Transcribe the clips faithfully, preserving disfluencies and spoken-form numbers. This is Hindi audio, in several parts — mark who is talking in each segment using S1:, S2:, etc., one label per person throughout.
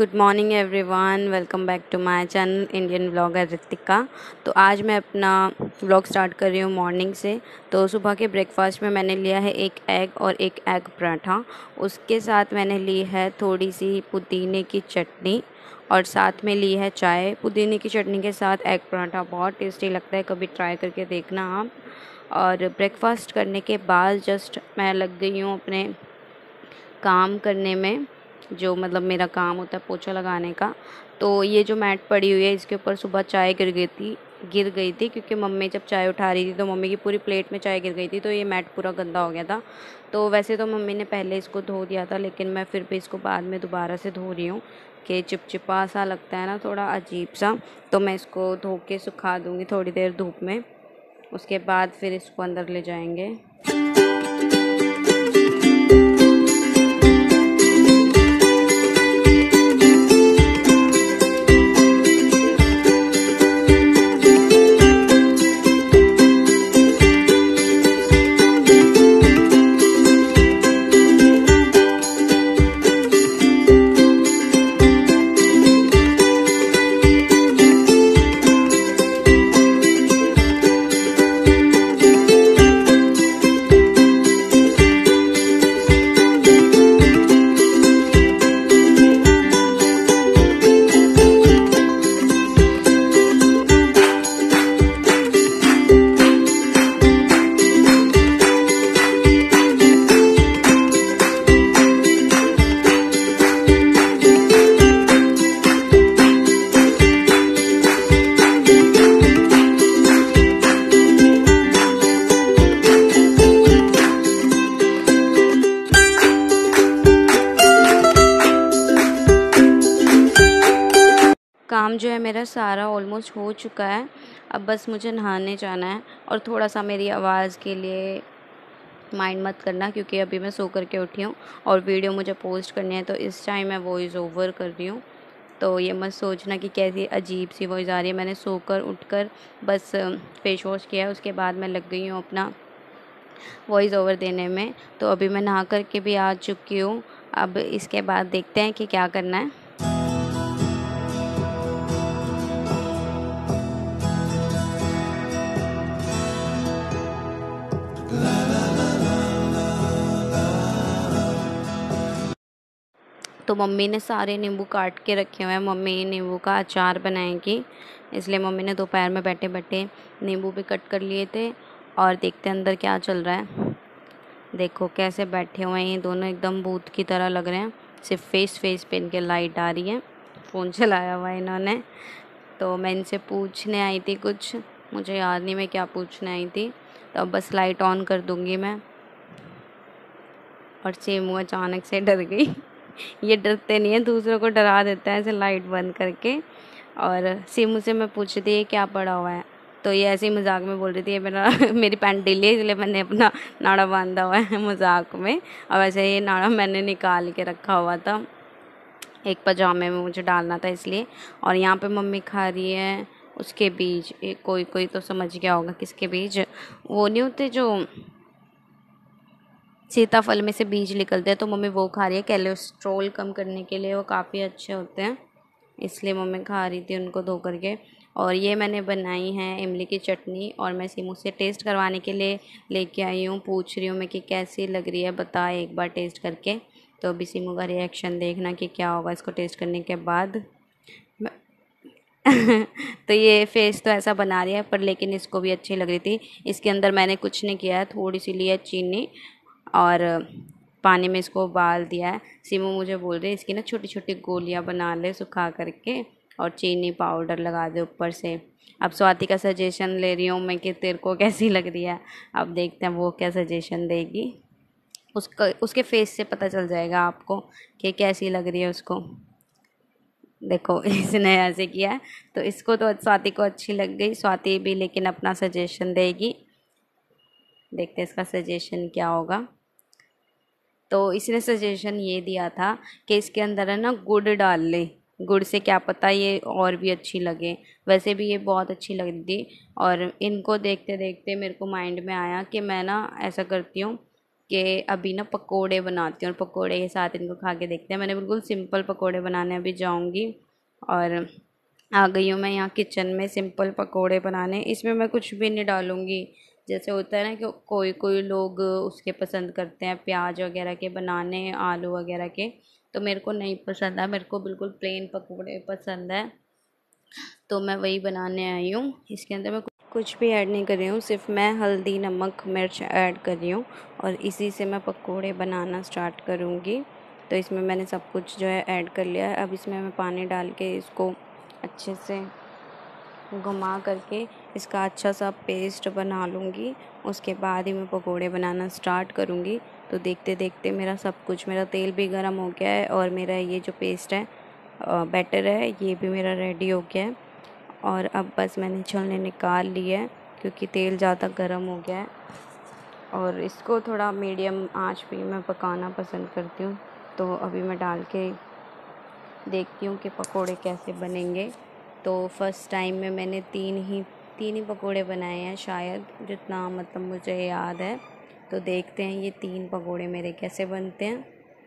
S1: Good morning everyone, welcome back to my channel Indian vlogger Ritika. तो आज मैं अपना व्लॉग स्टार्ट कर रही हूँ मॉर्निंग से। तो सुबह के ब्रेकफास्ट में मैंने लिया है एक एग और एक एग पराठा। उसके साथ मैंने ली है थोड़ी सी पुदीने की चटनी और साथ में ली है चाय। पुदीने की चटनी के साथ एग पराठा बहुत टेस्टी लगता है, कभी ट्राई करके देखना आप। और ब्रेकफास्ट करने के बाद जस्ट मैं लग गई हूँ अपने काम करने में, जो मतलब मेरा काम होता है पोछा लगाने का। तो ये जो मैट पड़ी हुई है इसके ऊपर सुबह चाय गिर गई थी गिर गई थी क्योंकि मम्मी जब चाय उठा रही थी तो मम्मी की पूरी प्लेट में चाय गिर गई थी, तो ये मैट पूरा गंदा हो गया था। तो वैसे तो मम्मी ने पहले इसको धो दिया था, लेकिन मैं फिर भी इसको बाद में दोबारा से धो रही हूँ कि चिपचिपा सा लगता है ना, थोड़ा अजीब सा। तो मैं इसको धो के सुखा दूँगी थोड़ी देर धूप में, उसके बाद फिर इसको अंदर ले जाएंगे। काम जो है मेरा सारा ऑलमोस्ट हो चुका है। अब बस मुझे नहाने जाना है। और थोड़ा सा मेरी आवाज़ के लिए माइंड मत करना, क्योंकि अभी मैं सो कर के उठी हूँ और वीडियो मुझे पोस्ट करनी है, तो इस टाइम मैं वॉइस ओवर कर रही हूँ। तो ये मत सोचना कि कैसी अजीब सी वॉइस आ रही है। मैंने सोकर उठकर बस फेस वॉश किया है, उसके बाद मैं लग गई हूँ अपना वॉइस ओवर देने में। तो अभी मैं नहा कर के भी आ चुकी हूँ। अब इसके बाद देखते हैं कि क्या करना है। तो मम्मी ने सारे नींबू काट के रखे हुए हैं। मम्मी नींबू का अचार बनाएगी, इसलिए मम्मी ने दोपहर में बैठे बैठे नींबू भी कट कर लिए थे। और देखते हैं अंदर क्या चल रहा है। देखो कैसे बैठे हुए हैं ये दोनों, एकदम भूत की तरह लग रहे हैं। सिर्फ फेस फेस पे इनके लाइट आ रही है। फ़ोन चलाया हुआ है इन्होंने। तो मैं इनसे पूछने आई थी कुछ, मुझे याद नहीं मैं क्या पूछने आई थी। तो अब बस लाइट ऑन कर दूँगी मैं। और सेमू अचानक से डर गई। ये डरते नहीं है, दूसरों को डरा देता है ऐसे लाइट बंद करके। और सीमू से मैं पूछ रही थी ये क्या पड़ा हुआ है, तो ये ऐसे ही मजाक में बोल रही थी ये मेरा मेरी पैंट ढीली है इसलिए मैंने अपना नाड़ा बांधा हुआ है मजाक में। और वैसे ये नाड़ा मैंने निकाल के रखा हुआ था, एक पजामे में मुझे डालना था इसलिए। और यहाँ पे मम्मी खा रही है उसके बीज। एक कोई कोई तो समझ गया होगा किसके बीज, वो नहीं होते जो सीताफल में से बीज निकलते हैं, तो मम्मी वो खा रही है। कोलेस्ट्रॉल कम करने के लिए वो काफ़ी अच्छे होते हैं, इसलिए मम्मी खा रही थी उनको धो करके। और ये मैंने बनाई है इमली की चटनी, और मैं सिमू से टेस्ट करवाने के लिए लेके आई हूँ। पूछ रही हूँ मैं कि कैसी लग रही है, बता एक बार टेस्ट करके। तो अभी सिमू का रिएक्शन देखना कि क्या होगा इसको टेस्ट करने के बाद। तो ये फेस तो ऐसा बना रही है, पर लेकिन इसको भी अच्छी लग रही थी। इसके अंदर मैंने कुछ नहीं किया है, थोड़ी सी ली है चीनी और पानी में इसको उबाल दिया है। सिमू मुझे बोल रही है इसकी ना छोटी छोटी गोलियां बना ले सुखा करके, और चीनी पाउडर लगा दे ऊपर से। अब स्वाति का सजेशन ले रही हूँ मैं कि तेरे को कैसी लग रही है। अब देखते हैं वो क्या सजेशन देगी। उसका उसके फेस से पता चल जाएगा आपको कि कैसी लग रही है उसको। देखो इसने ऐसे किया है, तो इसको तो स्वाति को अच्छी लग गई। स्वाति भी लेकिन अपना सजेशन देगी, देखते हैं इसका सजेशन क्या होगा। तो इसने सजेशन ये दिया था कि इसके अंदर है ना गुड़ डाल ले, गुड़ से क्या पता ये और भी अच्छी लगे। वैसे भी ये बहुत अच्छी लग रही थी, और इनको देखते देखते मेरे को माइंड में आया कि मैं ना ऐसा करती हूँ कि अभी ना पकोड़े बनाती हूँ और पकोड़े के साथ इनको खा के देखते हैं। मैंने बिल्कुल सिंपल पकोड़े बनाने अभी जाऊँगी और आ गई हूँ मैं यहाँ किचन में सिंपल पकोड़े बनाने। इसमें मैं कुछ भी नहीं डालूँगी। जैसे होता है ना कि कोई कोई लोग उसके पसंद करते हैं प्याज वगैरह के बनाने, आलू वगैरह के, तो मेरे को नहीं पसंद है। मेरे को बिल्कुल प्लेन पकोड़े पसंद है, तो मैं वही बनाने आई हूँ। इसके अंदर मैं कुछ भी ऐड नहीं कर रही हूँ, सिर्फ मैं हल्दी, नमक, मिर्च ऐड कर रही हूँ और इसी से मैं पकोड़े बनाना स्टार्ट करूँगी। तो इसमें मैंने सब कुछ जो है ऐड कर लिया है। अब इसमें मैं पानी डाल के इसको अच्छे से घुमा करके इसका अच्छा सा पेस्ट बना लूँगी। उसके बाद ही मैं पकोड़े बनाना स्टार्ट करूँगी। तो देखते देखते मेरा सब कुछ, मेरा तेल भी गर्म हो गया है और मेरा ये जो पेस्ट है, बैटर है, ये भी मेरा रेडी हो गया है। और अब बस मैंने छलनी निकाल ली है क्योंकि तेल ज़्यादा गर्म हो गया है। और इसको थोड़ा मीडियम आंच पे मैं पकाना पसंद करती हूँ। तो अभी मैं डाल के देखती हूँ कि पकोड़े कैसे बनेंगे। तो फर्स्ट टाइम में मैंने तीन ही तीन ही पकोड़े बनाए हैं शायद, जितना मतलब मुझे याद है। तो देखते हैं ये तीन पकोड़े मेरे कैसे बनते हैं।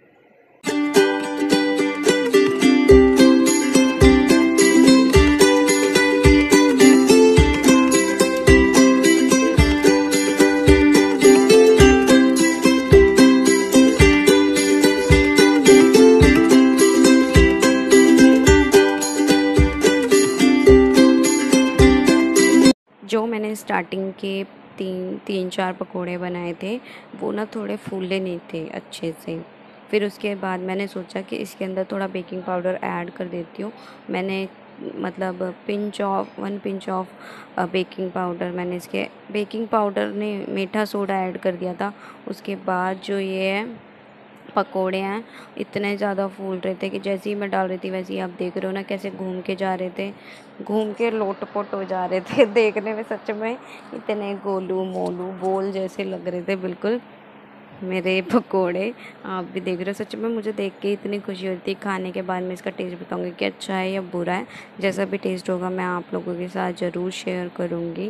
S1: जो मैंने स्टार्टिंग के तीन तीन चार पकोड़े बनाए थे वो ना थोड़े फूले नहीं थे अच्छे से। फिर उसके बाद मैंने सोचा कि इसके अंदर थोड़ा बेकिंग पाउडर ऐड कर देती हूँ। मैंने मतलब pinch of one pinch of baking powder मैंने इसके बेकिंग पाउडर ने मीठा सोडा ऐड कर दिया था। उसके बाद जो ये है पकोड़े हैं इतने ज़्यादा फूल रहे थे कि जैसे ही मैं डाल रही थी वैसे ही आप देख रहे हो ना कैसे घूम के जा रहे थे, घूम के लोट-पोट हो जा रहे थे। देखने में सच में इतने गोलू मोलू गोल जैसे लग रहे थे बिल्कुल मेरे पकोड़े। आप भी देख रहे हो, सच में मुझे देख के इतनी खुशी होती है। खाने के बाद मैं इसका टेस्ट बताऊंगी कि अच्छा है या बुरा है। जैसा भी टेस्ट होगा मैं आप लोगों के साथ ज़रूर शेयर करूँगी।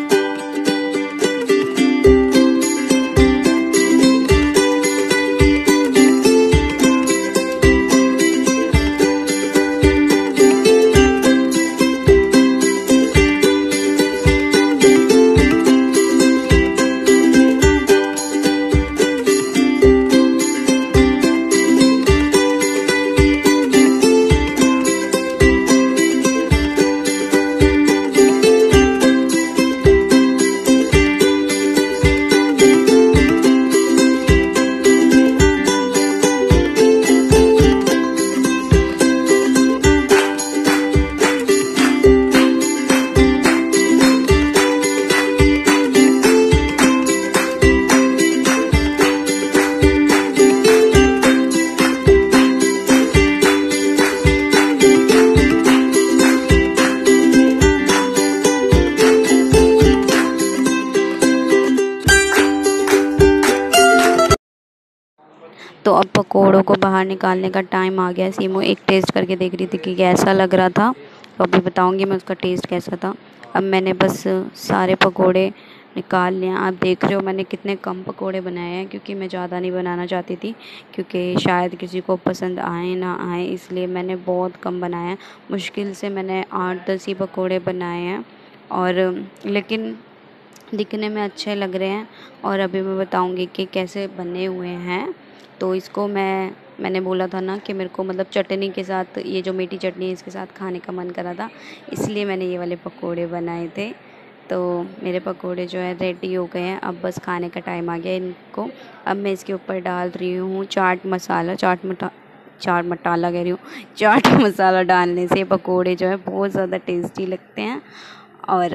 S1: तो अब पकोड़ों को बाहर निकालने का टाइम आ गया। सीमो एक टेस्ट करके देख रही थी कि कैसा लग रहा था, तो अभी बताऊंगी मैं उसका टेस्ट कैसा था। अब मैंने बस सारे पकोड़े निकाल लिए। आप देख रहे हो मैंने कितने कम पकोड़े बनाए हैं क्योंकि मैं ज़्यादा नहीं बनाना चाहती थी, क्योंकि शायद किसी को पसंद आए ना आए, इसलिए मैंने बहुत कम बनाया है। मुश्किल से मैंने आठ दस ही पकोड़े बनाए हैं, और लेकिन दिखने में अच्छे लग रहे हैं। और अभी मैं बताऊंगी कि कैसे बने हुए हैं। तो इसको मैं मैंने बोला था ना कि मेरे को मतलब चटनी के साथ, ये जो मीठी चटनी है इसके साथ खाने का मन करा था, इसलिए मैंने ये वाले पकोड़े बनाए थे। तो मेरे पकोड़े जो है रेडी हो गए हैं। अब बस खाने का टाइम आ गया इनको। अब मैं इसके ऊपर डाल रही हूँ चाट मसाला। चाट मटा चाट मसाला कह रही हूँ चाट मसाला डालने से पकोड़े जो है बहुत ज़्यादा टेस्टी लगते हैं। और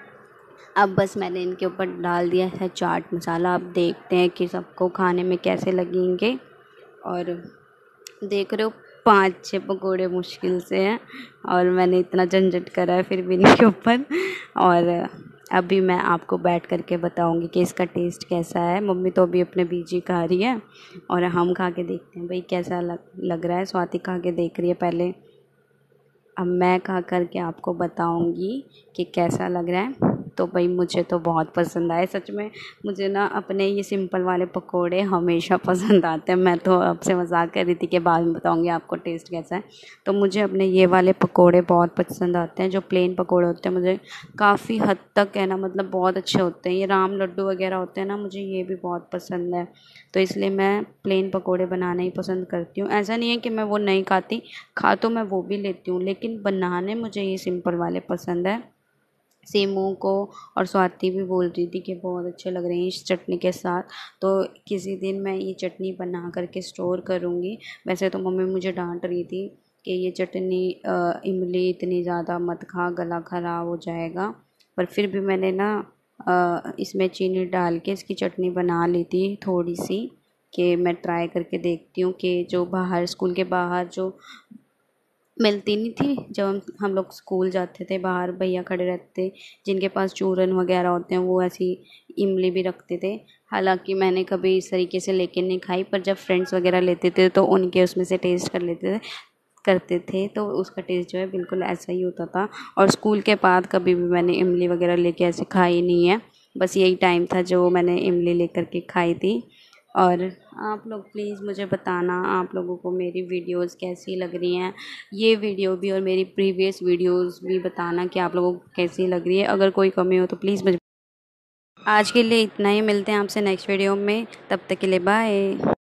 S1: अब बस मैंने इनके ऊपर डाल दिया है चाट मसाला। अब देखते हैं कि सबको खाने में कैसे लगेंगे। और देख रहे हो पाँच छः पकोड़े मुश्किल से हैं, और मैंने इतना झंझट करा है फिर भी इनके ऊपर। और अभी मैं आपको बैठ करके बताऊंगी कि इसका टेस्ट कैसा है। मम्मी तो अभी अपने बीजी खा रही है और हम खा के देखते हैं भाई कैसा लग लग रहा है। स्वाति खा के देख रही है पहले, अब मैं खा करके आपको बताऊंगी कि कैसा लग रहा है। तो भाई मुझे तो बहुत पसंद आए। सच में मुझे ना अपने ये सिंपल वाले पकोड़े हमेशा पसंद आते हैं। मैं तो आपसे मजाक कर रही थी कि बाद में बताऊंगी आपको टेस्ट कैसा है। तो मुझे अपने ये वाले पकोड़े बहुत पसंद आते हैं। जो प्लेन पकोड़े होते हैं मुझे काफ़ी हद तक है ना, मतलब बहुत अच्छे होते हैं। ये राम लड्डू वगैरह होते हैं ना, मुझे ये भी बहुत पसंद है। तो इसलिए मैं प्लेन पकोड़े बनाना ही पसंद करती हूँ। ऐसा नहीं है कि मैं वो नहीं खाती, खा तो मैं वो भी लेती हूँ, लेकिन बनाने मुझे ये सिंपल वाले पसंद है। सीमू को और स्वाति भी बोल रही थी कि बहुत अच्छे लग रहे हैं इस चटनी के साथ। तो किसी दिन मैं ये चटनी बना करके स्टोर करूँगी। वैसे तो मम्मी मुझे डांट रही थी कि ये चटनी इमली इतनी ज़्यादा मत खा, गला ख़राब हो जाएगा, पर फिर भी मैंने ना अ, इसमें चीनी डाल के इसकी चटनी बना ली थी थोड़ी सी, कि मैं ट्राई करके देखती हूँ कि जो बाहर स्कूल के बाहर जो मिलती नहीं थी, जब हम हम लोग स्कूल जाते थे बाहर भैया खड़े रहते थे जिनके पास चूरन वगैरह होते हैं, वो ऐसी इमली भी रखते थे। हालांकि मैंने कभी इस तरीके से लेके नहीं खाई, पर जब फ्रेंड्स वगैरह लेते थे तो उनके उसमें से टेस्ट कर लेते थे करते थे तो उसका टेस्ट जो है बिल्कुल ऐसा ही होता था। और स्कूल के बाद कभी भी मैंने इमली वगैरह लेके ऐसे खाई नहीं है। बस यही टाइम था जो मैंने इमली लेकर के खाई थी। और आप लोग प्लीज़ मुझे बताना आप लोगों को मेरी वीडियोस कैसी लग रही हैं। ये वीडियो भी और मेरी प्रीवियस वीडियोस भी बताना कि आप लोगों को कैसी लग रही है। अगर कोई कमी हो तो प्लीज़ मुझे। आज के लिए इतना ही, मिलते हैं आपसे नेक्स्ट वीडियो में, तब तक के लिए बाय।